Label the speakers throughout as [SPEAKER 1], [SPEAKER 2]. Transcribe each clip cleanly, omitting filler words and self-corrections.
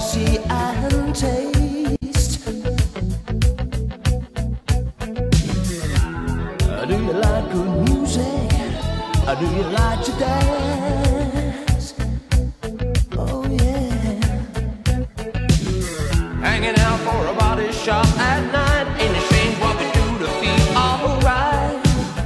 [SPEAKER 1] see and taste. Do you like good music? Do you like to dance? Oh yeah. Hanging out for a body shop at night, ain't it strange what we do to feel alright?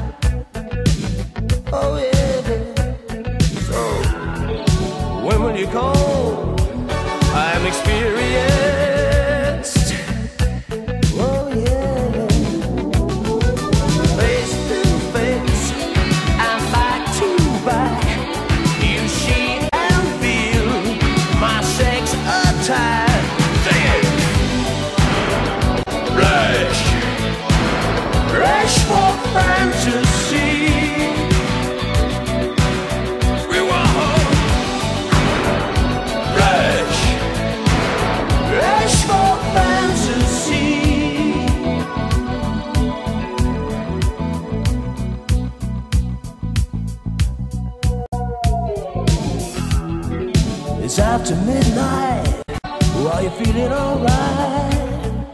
[SPEAKER 1] Oh yeah. So when will you call? I'm experienced. Oh yeah. Face to face and back to back, you see and feel my sex attack. Sing it. Rush, rush for fantasy. We want home. Rush, rush for fantasy. It's after midnight. Are you feeling alright?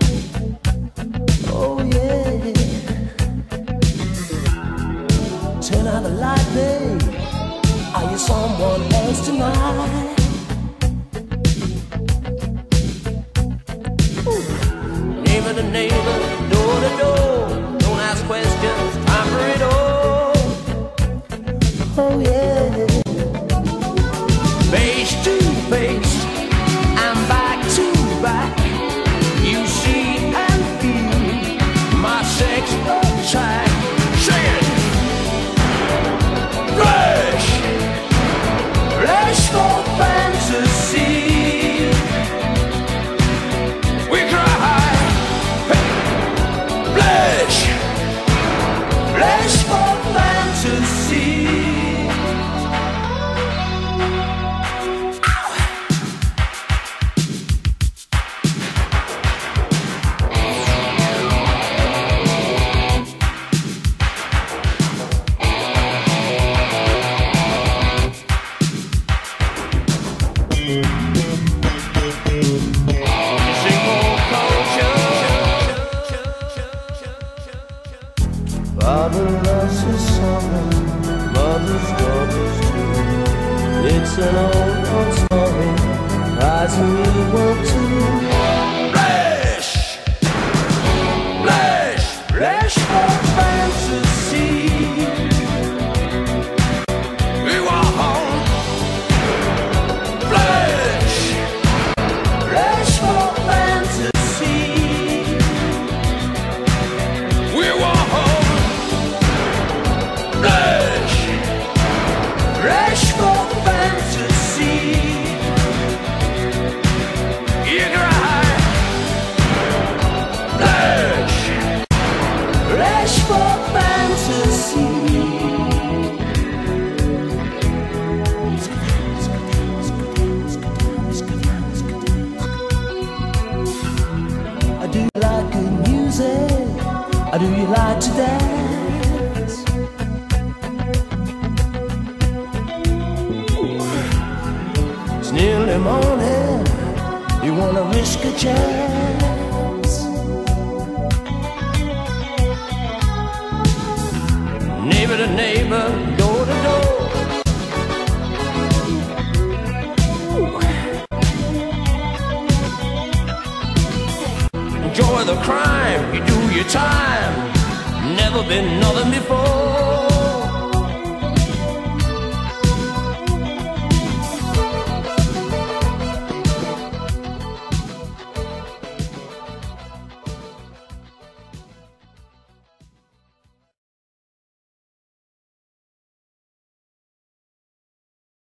[SPEAKER 1] Oh yeah. Turn out the light, babe. Are you someone else tonight? Ooh. Neighbor to neighbor, door to door. Don't ask questions, time for it all. Oh yeah. Face to face and back to back, you see and feel my sex attack. Sing it. Rush, rush for fantasy. We cry, hey, blush, rush for fantasy. Father loves his son, mother's daughters too. It's an old story, cries and you will too. Flesh, flesh, flesh for fantasy. We want home. Flesh, flesh for fantasy. We want home. Rush, rush for fantasy. You cry. Rush, rush for fantasy. Do you like good music? Do you like to dance? It's nearly morning. You wanna risk a chance? Neighbor to neighbor, door to door. Enjoy the crime, you do your time. Never been nothing before.